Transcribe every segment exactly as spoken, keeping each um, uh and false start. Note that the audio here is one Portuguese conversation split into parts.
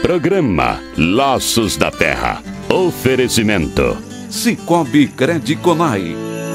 Programa Laços da Terra. Oferecimento Cicobi Crediconai.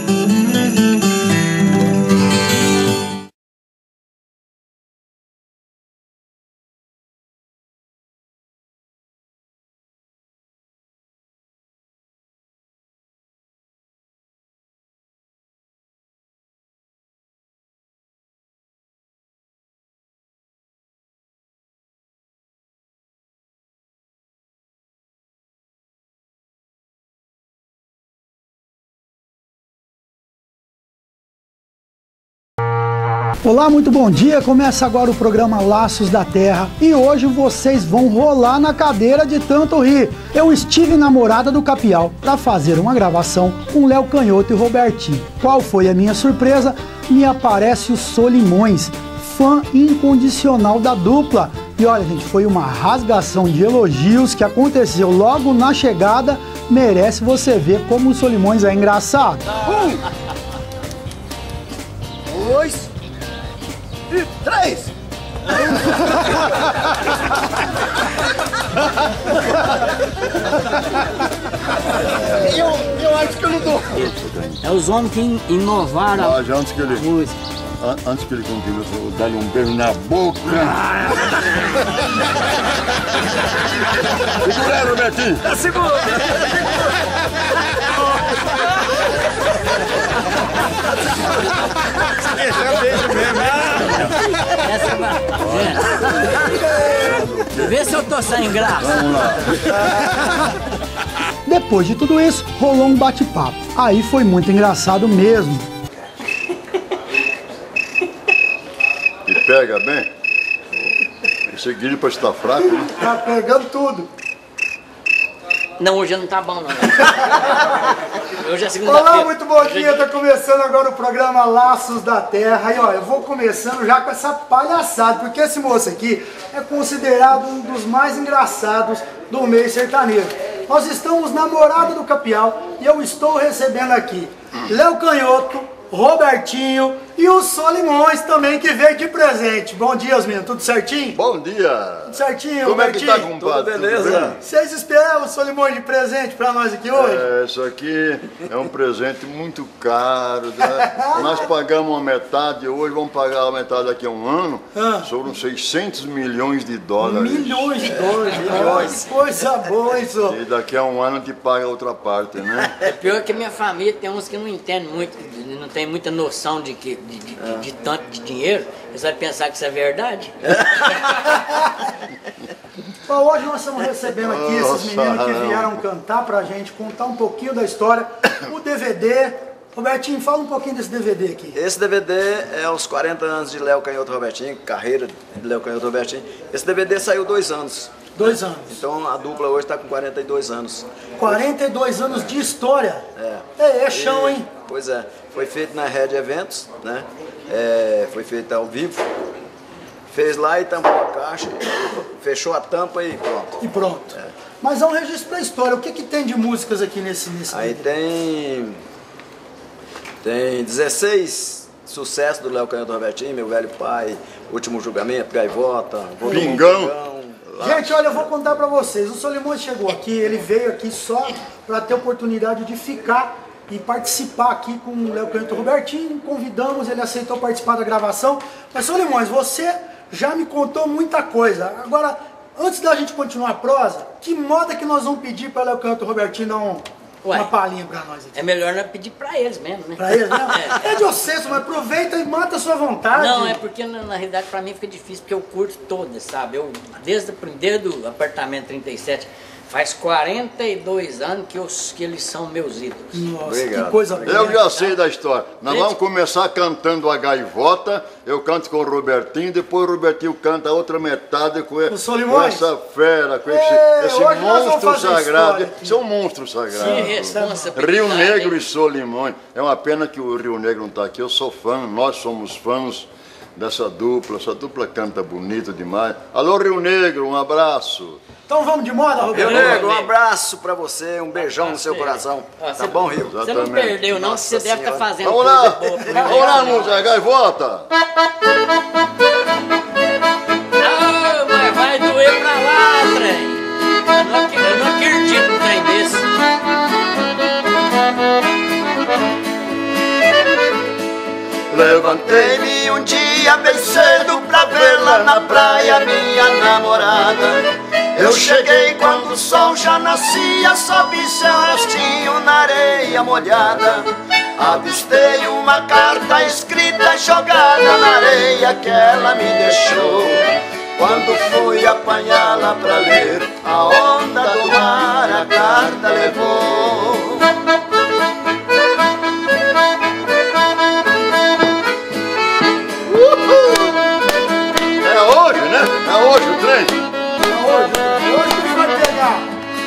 Olá, muito bom dia. Começa agora o programa Laços da Terra e hoje vocês vão rolar na cadeira de tanto rir. Eu estive na Morada do Capial para fazer uma gravação com Léo Canhoto e Robertinho. Qual foi a minha surpresa? Me aparece o Solimões, fã incondicional da dupla. E olha, gente, foi uma rasgação de elogios que aconteceu logo na chegada. Merece você ver como o Solimões é engraçado. Um, dois e três. eu, eu acho que eu não dou. É os homens que inovaram. Ah, já antes que ele, música. an, antes que ele continue, eu vou dar-lhe um beijo na boca. Segura aí, Robertinho. Tá seguro. Deixa beijo mesmo, Essa vai. É. Vê se eu tô sem graça. Vamos lá. Depois de tudo isso, rolou um bate-papo. Aí foi muito engraçado mesmo. E pega bem. Esse guilho pode estar fraco, né? Tá pegando tudo. Não, hoje não tá bom, não. Hoje é segunda-feira. Olá, muito bom dia. Tá começando agora o programa Laços da Terra. E ó, eu vou começando já com essa palhaçada, porque esse moço aqui é considerado um dos mais engraçados do meio sertanejo. Nós estamos na Morada do Capial e eu estou recebendo aqui Léo Canhoto, Robertinho e o Solimões também, que veio de presente. Bom dia, os meninos. Tudo certinho? Bom dia. Tudo certinho, Como é que Robertinho? tá, compadre? Tudo beleza? Vocês esperavam o Solimões de presente pra nós aqui hoje? É, isso aqui é um presente muito caro, né? Nós pagamos uma metade hoje, vamos pagar a metade daqui a um ano. Ah. Foram seiscentos milhões de dólares. Milhões de dólares. Milhões. Coisa boa, isso. E daqui a um ano a gente paga a outra parte, né? É pior que a minha família tem uns que não entendem muito, não tem muita noção de, que, de, de, de, de tanto de dinheiro. Eles vão pensar que isso é verdade. Bom, hoje nós estamos recebendo aqui esses Nossa, meninos que não. vieram cantar pra gente, contar um pouquinho da história, o D V D. Robertinho, fala um pouquinho desse D V D aqui. Esse D V D é os quarenta anos de Léo Canhoto Robertinho, carreira de Léo Canhoto Robertinho. Esse D V D saiu dois anos. Dois anos. Então a dupla hoje está com quarenta e dois anos. quarenta e dois anos de história. É. É, é chão, E- hein? Pois é. Foi feito na Red Eventos, né? É, foi feito ao vivo. Fez lá e tampou a caixa, fechou a tampa e pronto. E pronto. Mas é um registro da história. O que que tem de músicas aqui nesse, nesse Aí D V D? tem, tem dezesseis sucessos do Léo Canhoto Robertinho, Meu Velho Pai, Último Julgamento, Gaivota, Vou Tomar um Pingão. Gente, olha, eu vou contar pra vocês. O Solimões chegou aqui, ele veio aqui só pra ter oportunidade de ficar e participar aqui com o Léo Canhoto Robertinho. Convidamos, ele aceitou participar da gravação. Mas, Solimões, você já me contou muita coisa. Agora, antes da gente continuar a prosa, que moda que nós vamos pedir pra Léo Canhoto Robertinho dar um, Ué. uma palhinha pra nós aqui? É melhor não pedir pra eles mesmo, né? Pra eles, né? É. É de vocês, mas aproveita e mata a sua vontade. Não, é porque na, na realidade pra mim fica difícil, porque eu curto todas, sabe? Eu, desde, o- desde o apartamento trinta e sete, faz quarenta e dois anos que, eu, que eles são meus ídolos. Nossa, Obrigado. que coisa boa. Eu já sei da história. Nós Gente. vamos começar cantando a Gaivota, eu canto com o Robertinho, depois o Robertinho canta a outra metade com, e- O Solimões? com essa fera, com É, esse, esse hoje nós vamos monstro fazer sagrado. história aqui. Isso é um monstro sagrado. Que responsa. Rio Negro e Solimões. É uma pena que o Rio Negro não está aqui. Eu sou fã, nós somos fãs dessa dupla. Essa dupla canta bonito demais. Alô, Rio Negro, um abraço. Então vamos de moda, Rio Roberto? Negro, um abraço pra você, um beijão no seu coração. Ah, Tá você- bom, Rio? Você não Exatamente. perdeu, não, Nossa você deve estar Senhora. fazendo Vamos coisa lá, boa. vamos lá, música, Gaivota. Ah, mas vai doer pra lá, trem. um dia bem cedo pra vê-la na praia, minha namorada. Eu cheguei quando o sol já nascia, só vi seu rostinho na areia molhada. Avistei uma carta escrita jogada na areia que ela me deixou. Quando fui apanhá-la pra ler, a onda do mar a carta levou. É hoje, né? É hoje o trem. É hoje, hoje que vai pegar.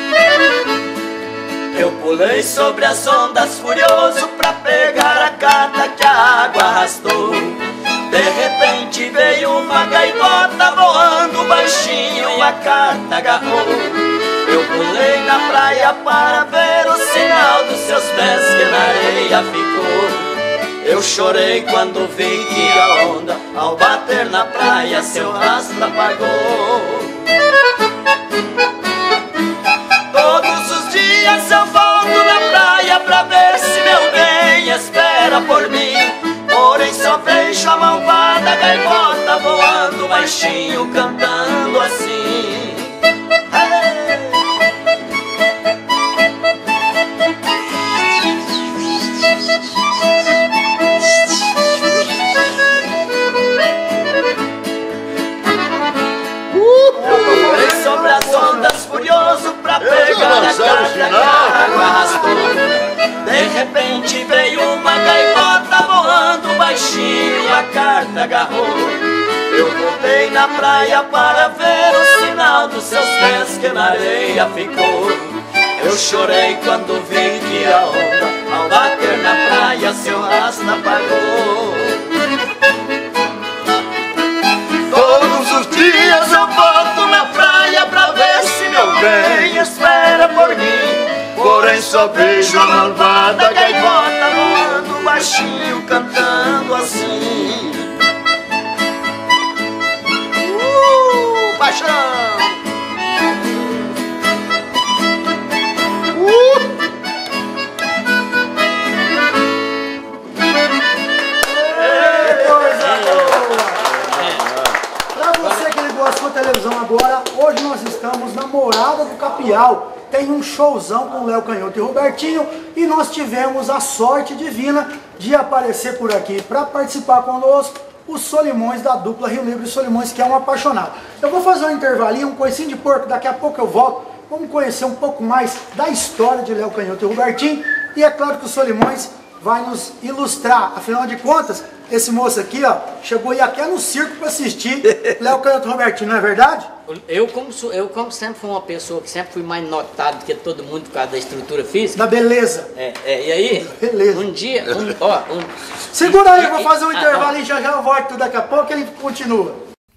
Eu pulei sobre as ondas furioso pra pegar a carta que a água arrastou. De repente veio uma gaivota voando baixinho e a carta agarrou. Eu pulei na praia para ver o sinal dos seus pés que na areia ficou. Eu chorei quando vi que a onda, ao bater na praia, seu rastro apagou. Todos os dias eu volto na praia pra ver se meu bem espera por mim. Porém só vejo a malvada gaivota voando baixinho, cantando assim. Eu pulei sobre as ondas furioso pra pegar a carta que a água arrastou. De repente veio uma gaivota voando baixinho e a carta agarrou. Eu voltei na praia para ver o sinal dos seus pés que na areia ficou. Eu chorei quando vi que a onda, ao bater na praia, seu rastro apagou. Todos os dias eu volto na praia pra ver se meu bem espera por mim. Porém só vejo a malvada gaivota voando baixinho, cantando assim. Uh, paixão! Uh! Que coisa boa! Pra você que ligou a sua televisão agora, hoje nós estamos na Morada do Capial. Tem um showzão com Léo Canhoto e Robertinho e nós tivemos a sorte divina de aparecer por aqui para participar conosco os Solimões da dupla Rio Negro e Solimões, que é um apaixonado. Eu vou fazer um intervalinho, um coicinho de porco, daqui a pouco eu volto. Vamos conhecer um pouco mais da história de Léo Canhoto e Robertinho e é claro que os Solimões vai nos ilustrar. Afinal de contas, esse moço aqui, ó, chegou aí até no circo para assistir Léo Canhoto e Robertinho, não é verdade? Eu como, sou, eu, como sempre fui uma pessoa que sempre fui mais notado do que todo mundo por causa da estrutura física. Da beleza. É, é, e aí, beleza. um dia, um, ó... Um, Segura aí, eu vou e, fazer um e, intervalo ah, e já já eu volto daqui a pouco e ele continua.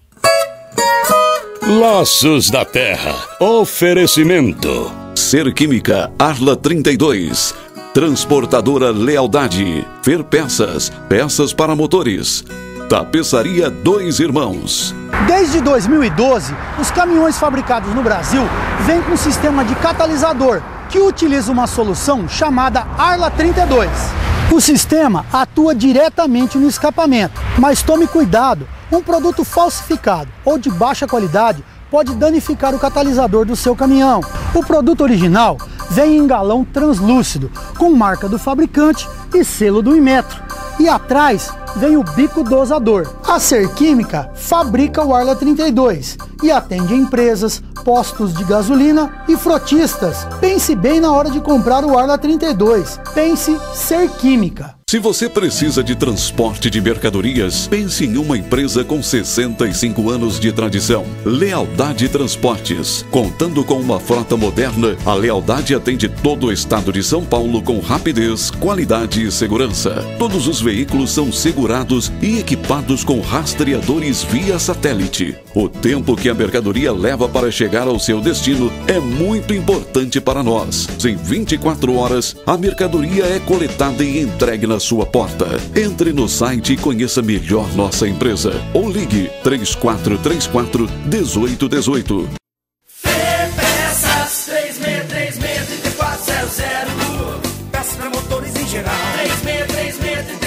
Laços da Terra. Oferecimento. Ser Química Arla trinta e dois. Transportadora Lealdade. Fer Peças. Peças para motores. Tapeçaria Dois Irmãos. Desde dois mil e doze, os caminhões fabricados no Brasil vêm com um sistema de catalisador que utiliza uma solução chamada Arla trinta e dois. O sistema atua diretamente no escapamento, mas tome cuidado, um produto falsificado ou de baixa qualidade pode danificar o catalisador do seu caminhão. O produto original vem em galão translúcido, com marca do fabricante e selo do Inmetro. E atrás vem o bico dosador. A Ser Química fabrica o Arla trinta e dois e atende empresas, postos de gasolina e frotistas. Pense bem na hora de comprar o Arla trinta e dois. Pense Ser Química. Se você precisa de transporte de mercadorias, pense em uma empresa com sessenta e cinco anos de tradição. Lealdade Transportes. Contando com uma frota moderna, a Lealdade atende todo o estado de São Paulo com rapidez, qualidade e segurança. Todos os veículos são segurados e equipados com rastreadores via satélite. O tempo que a mercadoria leva para chegar ao seu destino é muito importante para nós. Em vinte e quatro horas, a mercadoria é coletada e entregue na sua porta. Entre no site e conheça melhor nossa empresa. Ou ligue três quatro três quatro, um oito um oito. Peças três seis três seis, três quatro zero zero. Peças para motores em geral. três seis três seis, três quatro zero zero.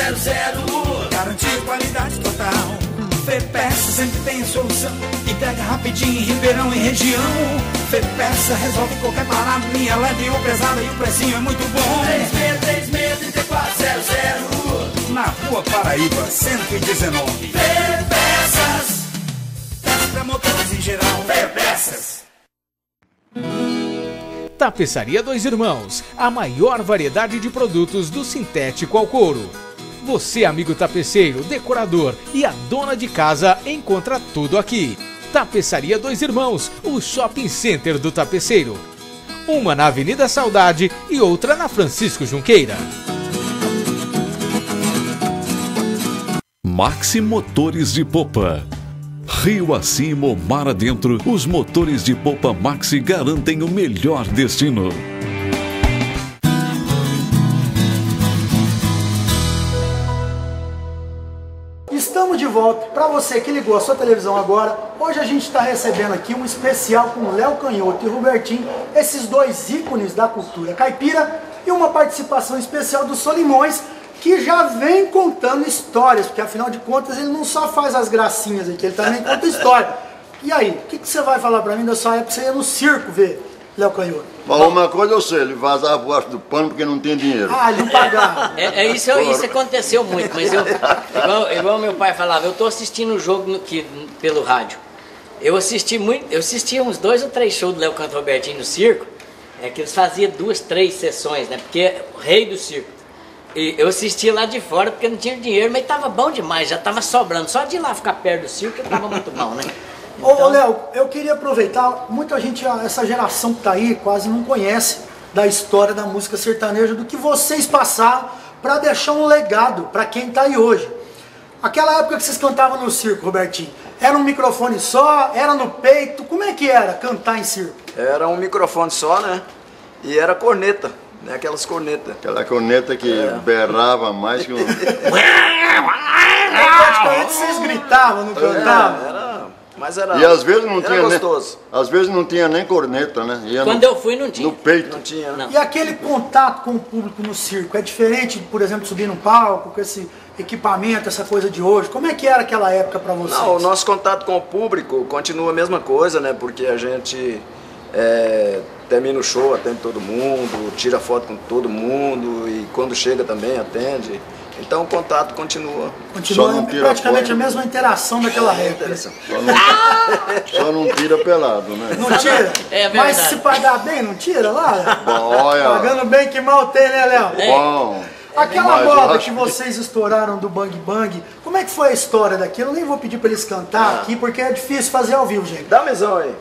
zero zero. Garantir qualidade total. Fepeça sempre tem solução. Entrega rapidinho em Ribeirão e região. Fepeça resolve qualquer parada. Linha leve ou pesada e o precinho é muito bom. três seis três seis, três quatro zero zero. Na Rua Paraíba, cento e dezenove. Fepeças. Peças pra motores em geral. Fepeças. Tapeçaria Dois Irmãos, a maior variedade de produtos do sintético ao couro. Você, amigo tapeceiro, decorador e a dona de casa, encontra tudo aqui. Tapeçaria Dois Irmãos, o shopping center do tapeceiro. Uma na Avenida Saudade e outra na Francisco Junqueira. Maxi Motores de Popa. Rio acima ou mar adentro, os motores de popa Maxi garantem o melhor destino. Estamos de volta. Para você que ligou a sua televisão agora, hoje a gente está recebendo aqui um especial com Léo Canhoto e Robertinho, esses dois ícones da cultura caipira, e uma participação especial do Solimões, que já vem contando histórias, porque afinal de contas ele não só faz as gracinhas aqui, ele também conta história. E aí, o que, que você vai falar pra mim da sua época que você ia no circo ver Léo Canhoto? Falou uma coisa eu sei, ele vazava por baixo do pano porque não tinha dinheiro. Ah, ele não pagava. É, é isso, isso aconteceu muito, mas eu, igual, igual meu pai falava, eu tô assistindo o jogo no, que, pelo rádio. Eu assisti muito, eu assisti uns dois ou três shows do Léo Canhoto Robertinho no circo, é que eles faziam duas, três sessões, né? Porque é o rei do circo. E eu assistia lá de fora porque não tinha dinheiro, mas tava bom demais, já tava sobrando. Só de ir lá ficar perto do circo tava muito bom, né? Então... Ô, Léo, eu queria aproveitar, muita gente, essa geração que tá aí, quase não conhece da história da música sertaneja, do que vocês passaram para deixar um legado para quem tá aí hoje. Aquela época que vocês cantavam no circo, Robertinho, era um microfone só, era no peito, como é que era cantar em circo? Era um microfone só, né? E era corneta. Né, aquelas cornetas. Aquela corneta que é. berrava mais que um... Praticamente vocês gritavam, não cantavam? É, era, mas era, e às vezes não era tinha gostoso. Nem, às vezes não tinha nem corneta, né? Ia Quando no, eu fui não tinha. No peito. Não tinha, né? E aquele contato com o público no circo, é diferente, por exemplo, subir num palco, com esse equipamento, essa coisa de hoje? Como é que era aquela época pra vocês? Não, o nosso contato com o público continua a mesma coisa, né? Porque a gente... É, termina o show, atende todo mundo, tira foto com todo mundo e quando chega também atende. Então o contato continua. Continua praticamente a mesma interação daquela época. Só não, só não tira pelado, né? Não tira? É verdade. Mas se pagar bem, não tira lá? Olha. Pagando bem que mal tem, né, Léo? É. Bom. Aquela moda que vocês estouraram do Bang Bang, como é que foi a história daquilo? Eu nem vou pedir pra eles cantar ah. aqui, porque é difícil fazer ao vivo, gente. Dá a mesão aí.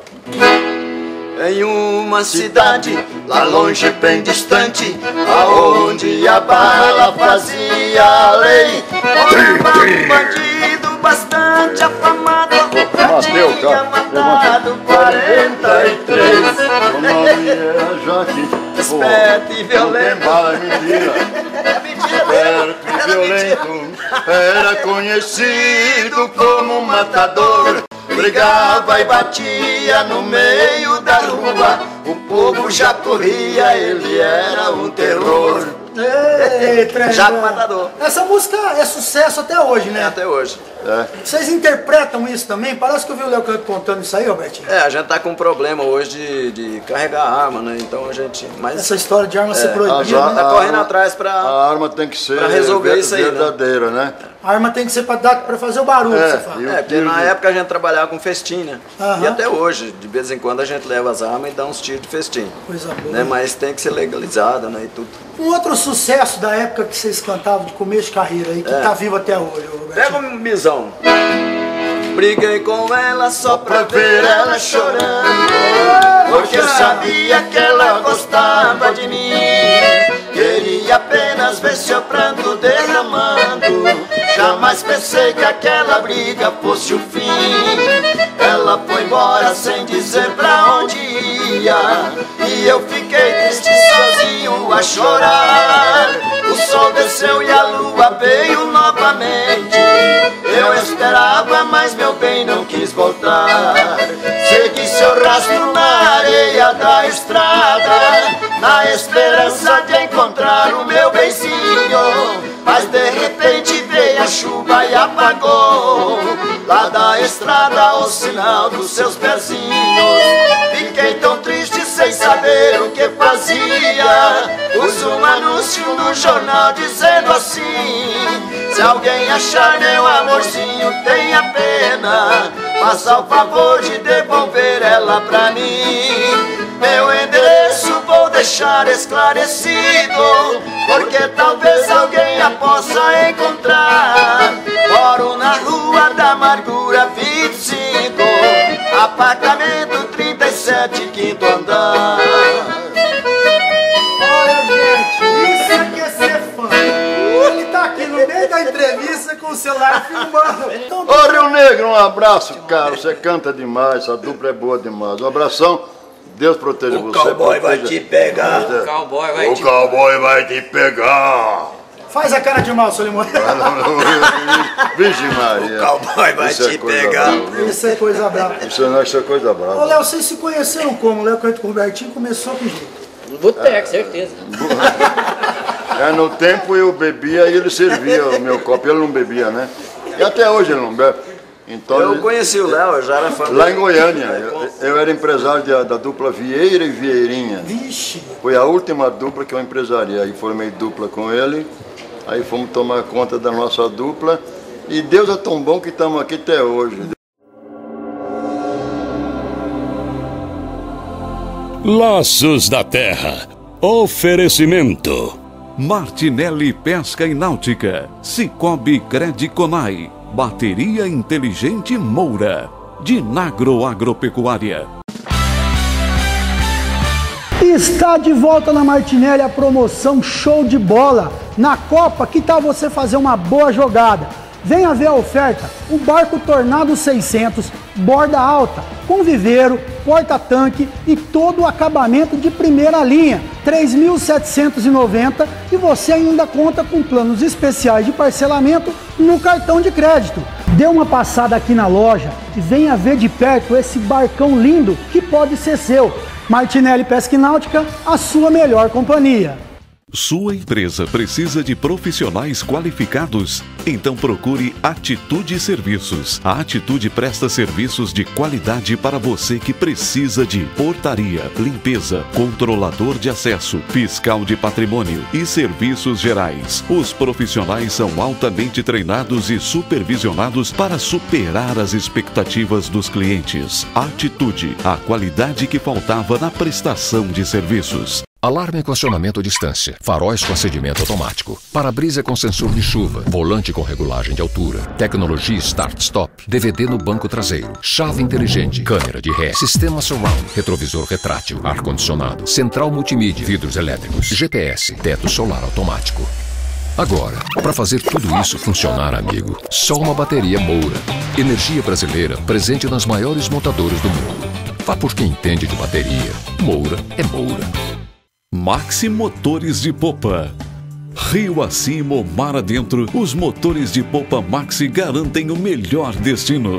Em uma cidade, lá longe, bem distante, aonde a bala fazia a lei, morava um bandido bastante afamado, tinha matado quarenta e três. O nome era Jaque. Esperto e violento. Não tem bala, é mentira. É mentira. Esperto e violento, era conhecido como matador. Brigava e batia no meio da rua, o povo já corria, ele era um terror. Ei, Jaco Matador. Essa música é sucesso até hoje, né? É, até hoje. É. Vocês interpretam isso também? Parece que eu vi o Léo Canhoto contando isso aí, Robertinho. É, a gente tá com um problema hoje de, de carregar arma, né? Então a gente... Mas, essa história de arma é, ser proibida, a, né? Tá correndo atrás pra... A arma tem que ser pra resolver isso aí, verdadeira, né? né? A arma tem que ser pra, dar, pra fazer o barulho, é, que você fala. É, porque na época a gente trabalhava com festim, né? Aham. E até hoje, de vez em quando a gente leva as armas e dá uns tiros de festim. Coisa boa. Né? Mas tem que ser legalizada, né? E tudo. Um outro sucesso da época que vocês cantavam de começo de carreira aí, que É. tá vivo até hoje, Robertinho. Pega um misão. Briguei com ela só pra ver ela chorando, porque eu sabia que ela gostava de mim. Queria apenas ver seu pranto derramando, jamais pensei que aquela briga fosse o fim. Ela foi embora sem dizer pra onde ia, e eu fiquei triste sozinho a chorar. O sol desceu e a lua veio novamente, eu esperava, mas meu bem não quis voltar. Segui seu rastro na areia da estrada, na esperança de encontrar o meu benzinho, mas Mas de repente veio a chuva e apagou lá da estrada o sinal dos seus pezinhos. Fiquei tão triste sem saber o que fazia. Pus um anúncio no jornal dizendo assim: se alguém achar meu amorzinho, tenha pena, faça o favor de devolver ela pra mim. Meu endereço vou deixar esclarecido, porque talvez alguém a possa encontrar. Moro na Rua da Amargura vinte e cinco, apartamento trinta e sete, quinto andar. Olha, gente, isso aqui é ser fã. Ele tá aqui no meio da entrevista com o celular filmando. Ô Rio Negro, um abraço, cara. Você canta demais, essa dupla é boa demais. Um abração, Deus proteja o você. O cowboy proteja. vai te pegar. O cowboy vai o te cowboy vai te pegar. Faz a cara de mal, Solimões. Vixe Maria. O cowboy vai Isso te é coisa pegar. brava. Isso é coisa brava. Isso não, isso é coisa Ô, brava. Léo, vocês se conheceram como? O Léo Canhoto com o Robertinho começou com jeito. no boteco, certeza. É, no tempo eu bebia e ele servia o meu copo, ele não bebia, né? E até hoje ele não bebe. Então, Eu ele, conheci o Léo, eu já era fã lá dele. em Goiânia, eu, eu era empresário da, da dupla Vieira e Vieirinha. Vixe. Foi a última dupla que eu empresariei. Aí formei dupla com ele, aí fomos tomar conta da nossa dupla. E Deus é tão bom que estamos aqui até hoje. Laços da Terra. Oferecimento. Martinelli Pesca e Náutica, Cicobi Crediconai, Bateria Inteligente Moura, Dinagro Agropecuária. Está de volta na Martinelli a promoção Show de Bola. Na Copa, que tal você fazer uma boa jogada? Venha ver a oferta: um barco Tornado seiscentos, borda alta, com viveiro, porta-tanque e todo o acabamento de primeira linha, três mil setecentos e noventa, e você ainda conta com planos especiais de parcelamento no cartão de crédito. Dê uma passada aqui na loja e venha ver de perto esse barcão lindo que pode ser seu. Martinelli Pesca e Náutica, a sua melhor companhia. Sua empresa precisa de profissionais qualificados? Então procure Atitude Serviços. A Atitude presta serviços de qualidade para você que precisa de portaria, limpeza, controlador de acesso, fiscal de patrimônio e serviços gerais. Os profissionais são altamente treinados e supervisionados para superar as expectativas dos clientes. Atitude, a qualidade que faltava na prestação de serviços. Alarme com acionamento à distância, faróis com acendimento automático, para-brisa com sensor de chuva, volante com regulagem de altura, tecnologia Start-Stop, D V D no banco traseiro, chave inteligente, câmera de ré, sistema surround, retrovisor retrátil, ar-condicionado, central multimídia, vidros elétricos, G P S, teto solar automático. Agora, para fazer tudo isso funcionar, amigo, só uma bateria Moura. Energia brasileira presente nas maiores montadoras do mundo. Vá por quem entende de bateria. Moura é Moura. Maxi Motores de Popa. Rio acima ou mar adentro, os motores de popa Maxi garantem o melhor destino.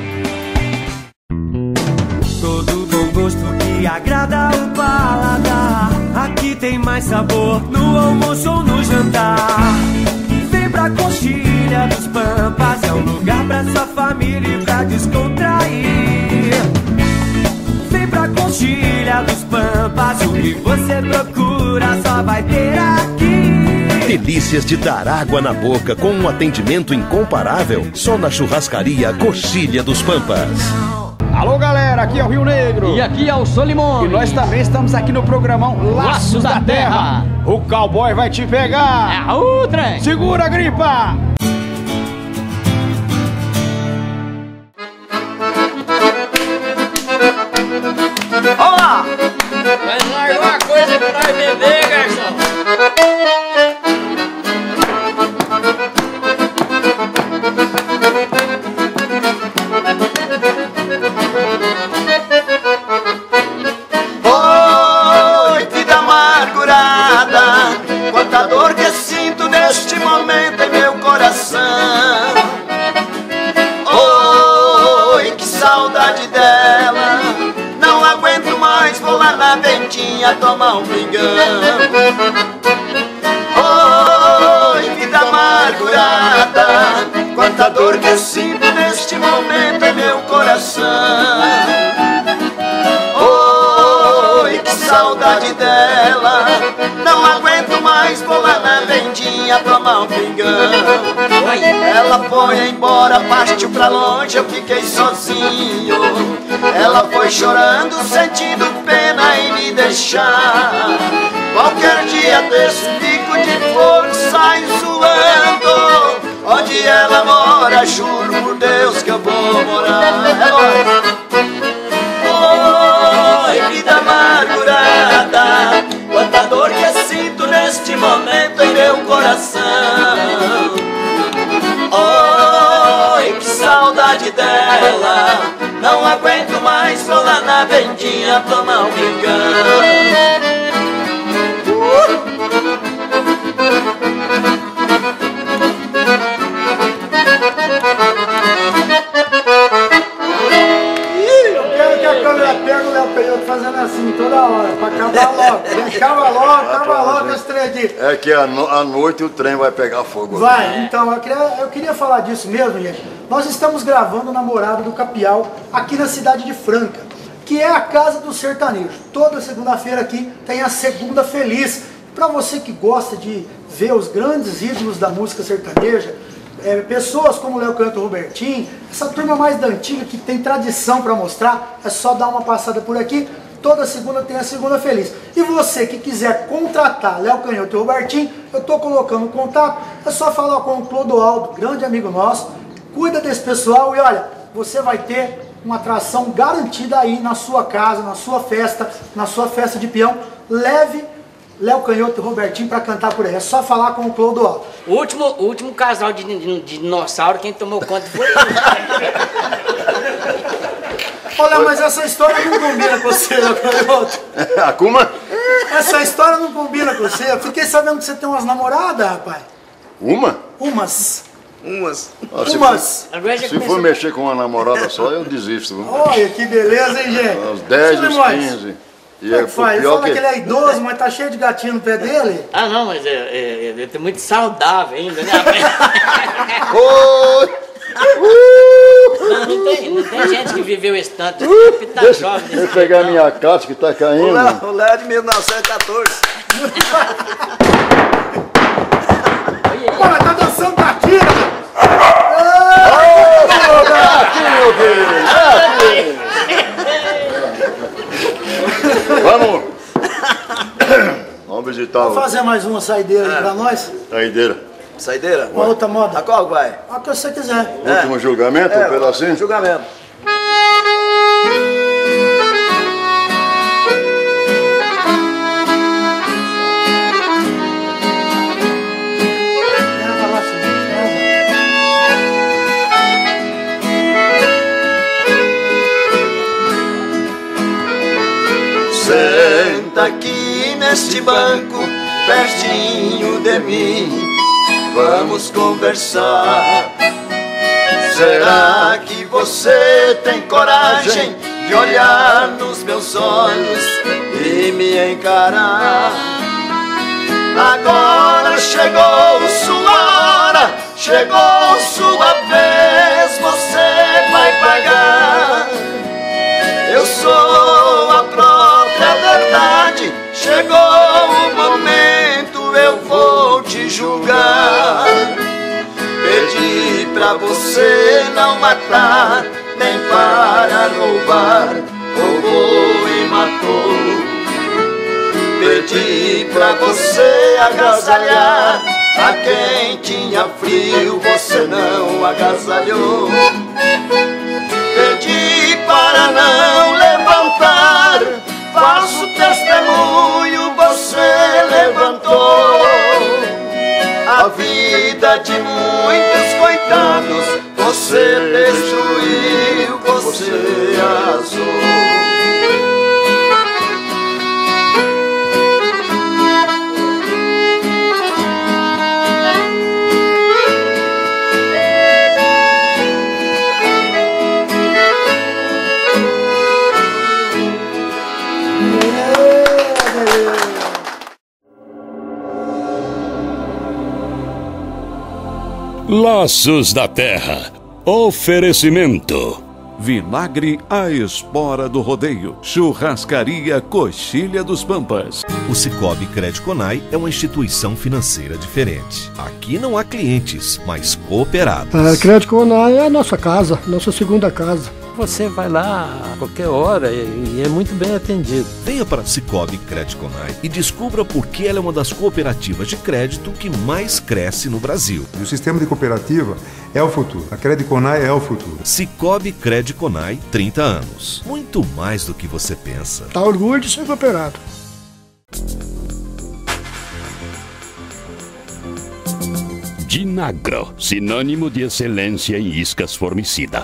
Todo bom gosto que agrada o paladar. Aqui tem mais sabor no almoço ou no jantar. Vem pra Coxilha dos Pampas, é um lugar pra sua família e pra descontrair. Vem pra Coxilha dos Pampas, o que você procura só vai ter aqui. Delícias de dar água na boca com um atendimento incomparável só na churrascaria Coxilha dos Pampas. Alô galera, aqui é o Rio Negro. E aqui é o Solimões. E nós também estamos aqui no programão Laços, Laços da, da Terra. Terra. O cowboy vai te pegar. É o trem. Segura a gripa. Olá! Mas largou uma coisa pra nós beber, garçom. Oi, vida amargurada, quanta dor que sinto neste momento em meu coração. Oi, que saudade dela, não aguento mais, vou lá na vendinha tomar um pingão. Oi, vida amargurada, namorada, quanta dor que eu sinto neste momento em meu coração. Oi, que saudade dela, não aguento mais, vou lá na vendinha tomar um pingão. Ela foi embora, partiu pra longe, eu fiquei sozinho. Ela foi chorando, sentindo pena em me deixar. Qualquer dia desse bico de fogo sai zoando. Onde ela mora, juro por Deus que eu vou morar. Oi, vida amargurada, quanta dor que eu sinto neste momento em meu coração. Oi, que saudade dela, não aguento mais, vou lá na vendinha tomar um pingão. Pega o Léo Canhoto fazendo assim toda hora, pra acabar logo. Acaba logo, acaba logo esse trem aqui. É que à no, noite o trem vai pegar fogo. Vai, aqui. então, eu queria, eu queria falar disso mesmo, gente. Nós estamos gravando o Namorado do Capial aqui na cidade de Franca, que é a casa do sertanejo. Toda segunda-feira aqui tem a Segunda Feliz. Pra você que gosta de ver os grandes ídolos da música sertaneja, É, pessoas como o Léo Canhoto e o Robertinho, essa turma mais da antiga que tem tradição para mostrar, é só dar uma passada por aqui. Toda segunda tem a Segunda Feliz. E você que quiser contratar Léo Canhoto e o Robertinho, eu estou colocando o contato, é só falar com o Clodoaldo, grande amigo nosso. Cuida desse pessoal e olha, você vai ter uma atração garantida aí na sua casa, na sua festa, na sua festa de peão. Leve Léo Canhoto e Robertinho pra cantar por aí. É só falar com o Clodoaldo. O último, o último casal de, de, de dinossauro, quem tomou conta foi eu. Olha, mas essa história não combina com você, Léo Canhoto. A Kuma? Essa história não combina com você. Eu fiquei sabendo que você tem umas namoradas, rapaz. Uma? Umas. Umas. Ah, se Umas. For, se for mexer com uma namorada só, eu desisto. Viu? Olha, que beleza, hein, gente? Uns dez, uns quinze. E é, é, faz? Pior Fala que... que ele é idoso, mas tá cheio de gatinho no pé dele. Ah, não, mas é, é, ele é muito saudável ainda, né? Não, não tem, não tem gente que viveu esse tanto. Uh, tá deixa jovem eu pegar não. Minha casca que tá caindo. O Léo é de mil novecentos e quatorze. Pô, mas tá dançando gatinho. Ô, gatinho, filho! Vamos! Vamos visitar Vamos o... fazer mais uma saideira aí pra nós? Saideira. Saideira? Uma outra moda? A qual vai? A que você quiser. Último julgamento, É, um pedacinho? Julgamento. Senta aqui neste banco, pertinho de mim, vamos conversar. Será que você tem coragem de olhar nos meus olhos e me encarar? Agora chegou sua hora, chegou sua vez, você vai pagar. Eu sou a própria verdade, chegou o momento, eu vou te julgar. Pedi pra você não matar, nem para roubar, roubou e matou. Pedi pra você agasalhar a quem tinha frio, você não agasalhou. Pedi para não levantar falso testemunho, você levantou. A vida de muitos coitados você destruiu, você arrasou. Laços da Terra. Oferecimento. Vinagre a espora do rodeio. Churrascaria Coxilha dos Pampas. O Cicobi Crediconai é uma instituição financeira diferente. Aqui não há clientes, mas cooperados. A Crediconai é a nossa casa, nossa segunda casa. Você vai lá a qualquer hora e é muito bem atendido. Venha para a Cicobi Crediconai e descubra por que ela é uma das cooperativas de crédito que mais cresce no Brasil. E o sistema de cooperativa é o futuro. A Crediconai é o futuro. Cicobi Crediconai, trinta anos. Muito mais do que você pensa. Dá orgulho de ser cooperado. Dinagro, sinônimo de excelência em iscas formicida.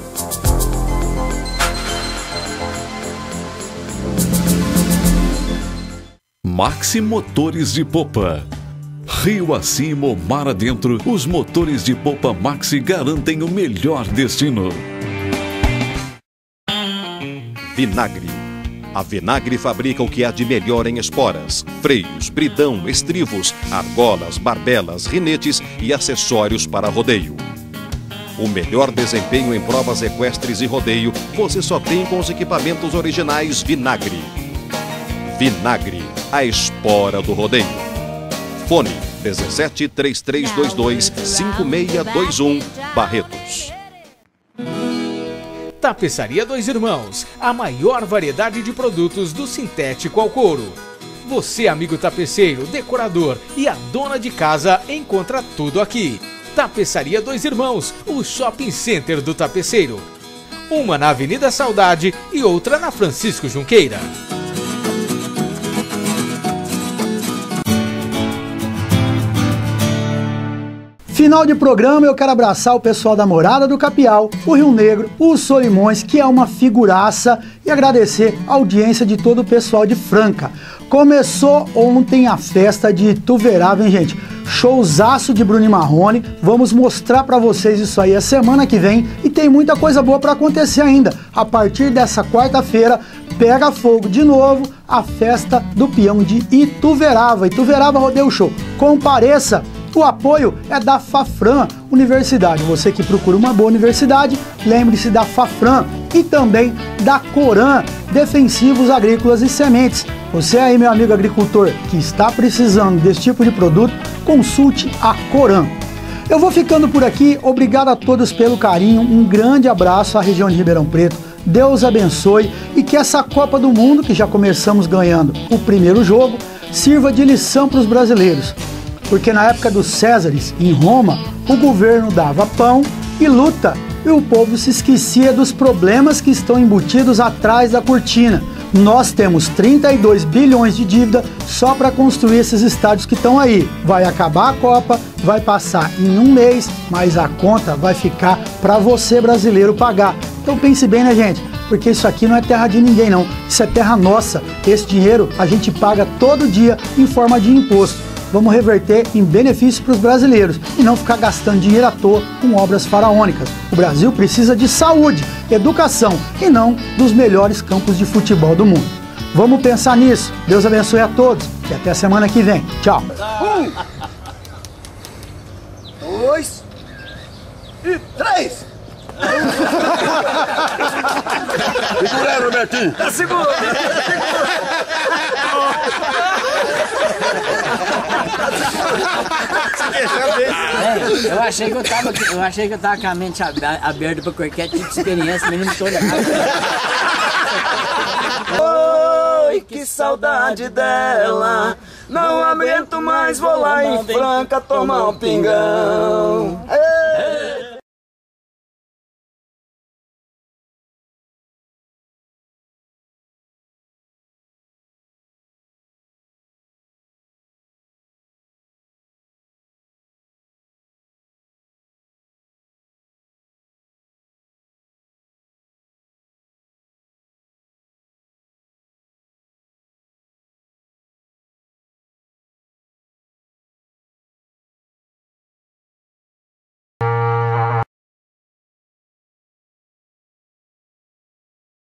Maxi Motores de Popa. Rio acima ou mar adentro, os motores de popa Maxi garantem o melhor destino. Vinagre. A Vinagre fabrica o que há de melhor em esporas, freios, bridão, estribos, argolas, barbelas, rinetes e acessórios para rodeio. O melhor desempenho em provas equestres e rodeio você só tem com os equipamentos originais Vinagre. Vinagre, a espora do rodeio. Fone dezessete, três três dois dois, cinco seis dois um, Barretos. Tapeçaria Dois Irmãos, a maior variedade de produtos do sintético ao couro. Você, amigo tapeceiro, decorador e a dona de casa, encontra tudo aqui. Tapeçaria Dois Irmãos, o shopping center do tapeceiro. Uma na Avenida Saudade e outra na Francisco Junqueira. Final de programa, eu quero abraçar o pessoal da Morada do Capial, o Rio Negro, o Solimões, que é uma figuraça, e agradecer a audiência de todo o pessoal de Franca. Começou ontem a festa de Ituverava, hein, gente? Showzaço de Bruno e Marrone, vamos mostrar pra vocês isso aí a semana que vem, e tem muita coisa boa pra acontecer ainda. A partir dessa quarta-feira, pega fogo de novo a festa do peão de Ituverava. Ituverava Rodeio Show. Compareça! O apoio é da Fafran Universidade. Você que procura uma boa universidade, lembre-se da Fafran e também da Coram, defensivos agrícolas e sementes. Você aí, meu amigo agricultor, que está precisando desse tipo de produto, consulte a Coram. Eu vou ficando por aqui, obrigado a todos pelo carinho, um grande abraço à região de Ribeirão Preto, Deus abençoe e que essa Copa do Mundo, que já começamos ganhando o primeiro jogo, sirva de lição para os brasileiros. Porque na época dos Césares, em Roma, o governo dava pão e luta, e o povo se esquecia dos problemas que estão embutidos atrás da cortina. Nós temos trinta e dois bilhões de dívida só para construir esses estádios que estão aí. Vai acabar a Copa, vai passar em um mês, mas a conta vai ficar para você, brasileiro, pagar. Então pense bem, né, gente? Porque isso aqui não é terra de ninguém, não. Isso é terra nossa. Esse dinheiro a gente paga todo dia em forma de imposto. Vamos reverter em benefício para os brasileiros e não ficar gastando dinheiro à toa com obras faraônicas. O Brasil precisa de saúde, educação e não dos melhores campos de futebol do mundo. Vamos pensar nisso. Deus abençoe a todos e até a semana que vem. Tchau. Um, dois e três. Segura, Robertinho. Tá seguro. É, eu achei que eu tava, eu achei que eu tava com a mente aberta pra qualquer tipo de experiência, mas não tô ligado. Oi, que saudade dela. Não aguento mais, vou lá em Franca tomar um pingão.